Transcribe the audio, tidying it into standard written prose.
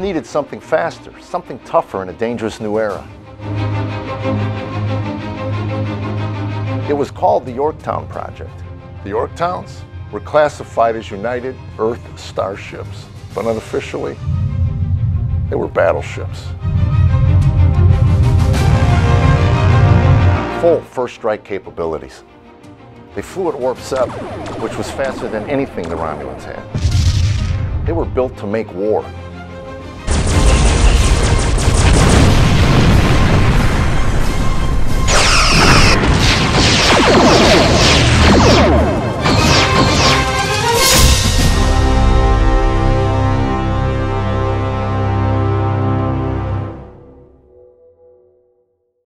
needed something faster, something tougher in a dangerous new era. It was called the Yorktown Project. The Yorktowns were classified as United Earth starships, but unofficially, they were battleships. Full first strike capabilities. They flew at warp 7, which was faster than anything the Romulans had. They were built to make war.